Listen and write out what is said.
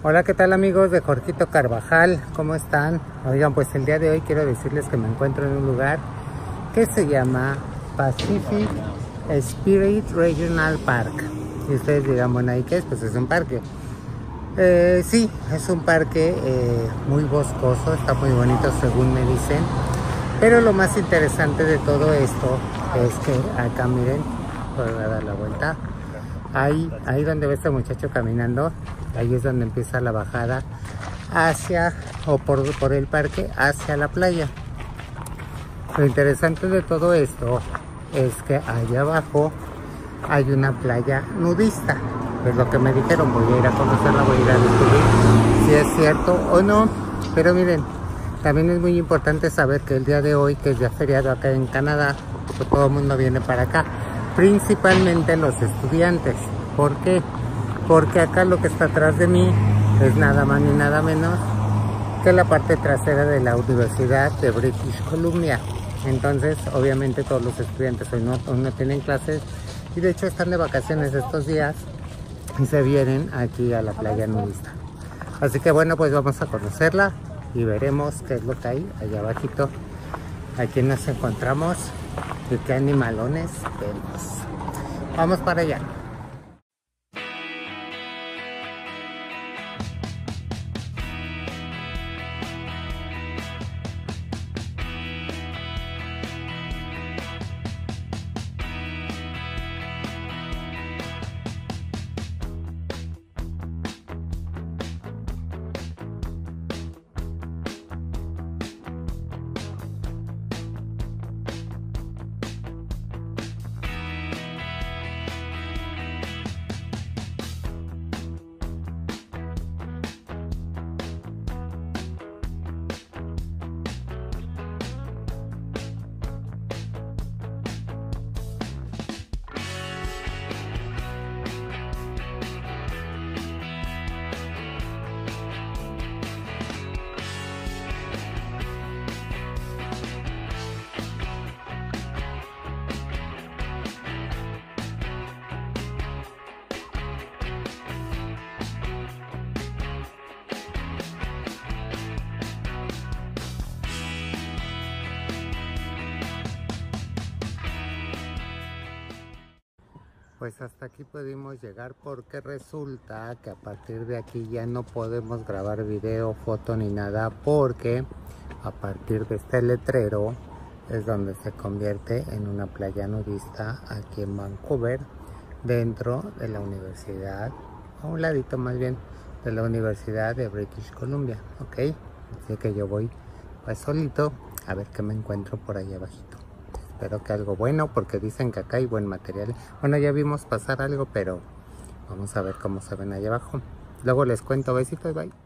Hola, ¿qué tal amigos de Jorgito Carvajal? ¿Cómo están? Oigan, pues el día de hoy quiero decirles que me encuentro en un lugar que se llama Pacific Spirit Regional Park. Y ustedes dirán, bueno, ¿y qué es? Pues es un parque. Sí, es un parque muy boscoso, está muy bonito según me dicen. Pero lo más interesante de todo esto es que acá miren, voy a dar la vuelta. Ahí donde ve este muchacho caminando, ahí es donde empieza la bajada hacia, o por el parque, hacia la playa. Lo interesante de todo esto es que allá abajo hay una playa nudista. Pues lo que me dijeron, voy a ir a conocerla, voy a ir a descubrir si es cierto o no. Pero miren, también es muy importante saber que el día de hoy, que es ya feriado acá en Canadá, pues todo el mundo viene para acá. Principalmente los estudiantes. ¿Por qué? Porque acá lo que está atrás de mí es nada más ni nada menos que la parte trasera de la Universidad de British Columbia. Entonces, obviamente todos los estudiantes hoy no tienen clases y de hecho están de vacaciones estos días y se vienen aquí a la playa nudista. Así que bueno, pues vamos a conocerla y veremos qué es lo que hay allá abajito. Aquí nos encontramos y qué animalones vemos. Vamos para allá. Pues hasta aquí pudimos llegar porque resulta que a partir de aquí ya no podemos grabar video, foto ni nada, porque a partir de este letrero es donde se convierte en una playa nudista aquí en Vancouver, dentro de la universidad, a un ladito más bien de la Universidad de British Columbia, ¿ok? Así que yo voy pues solito a ver qué me encuentro por ahí abajito. Espero que algo bueno, porque dicen que acá hay buen material. Bueno, ya vimos pasar algo, pero vamos a ver cómo se ven allá abajo. Luego les cuento. Besitos, bye.